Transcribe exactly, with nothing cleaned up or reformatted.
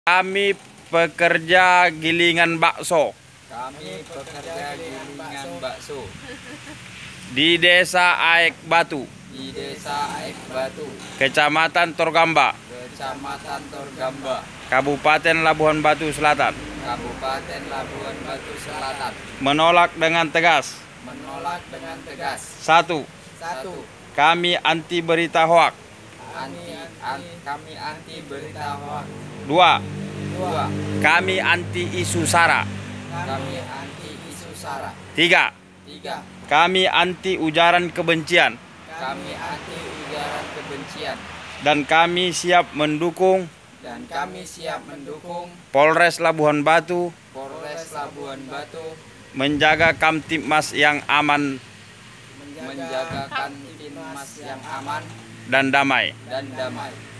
Kami pekerja gilingan bakso Kami pekerja gilingan bakso di Desa Aek Batu, di Desa Aek Batu, Kecamatan Torgamba, Kecamatan Torgamba, Kabupaten Labuhan Batu Selatan, Kabupaten Labuhan Batu Selatan, menolak dengan tegas. menolak dengan tegas. Satu, Satu, kami anti berita hoak. anti, an, kami anti berita hoax. Dua, Dua, kami anti isu SARA. kami anti isu SARA. Tiga, Tiga, kami anti ujaran kebencian. kami anti ujaran kebencian. Dan kami siap mendukung Dan kami siap mendukung Polres Labuhan Batu Polres Labuhan Batu menjaga Kamtibmas yang aman menjaga Kamtibmas yang aman dan damai. dan damai.